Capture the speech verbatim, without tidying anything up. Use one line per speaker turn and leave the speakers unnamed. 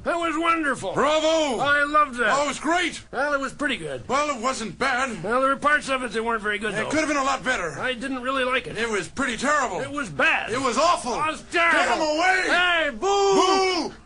That was wonderful.
Bravo!
I loved that.
Oh, it was great.
Well, it was pretty good.
Well, it wasn't bad.
Well, there were parts of it that weren't very good,
It
though.
could have been a lot better.
I didn't really like it.
It was pretty terrible.
It was bad.
It was awful.
It was terrible.
Get him away!
Hey, boo!
Boo!